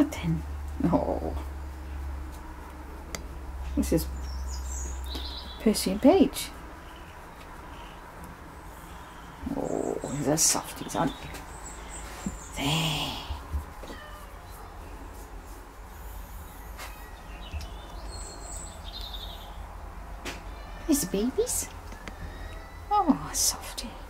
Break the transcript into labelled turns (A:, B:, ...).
A: right then. Oh, this is Percy and Paige. Oh, they're softies, aren't you? There. There's the babies. Oh, softie.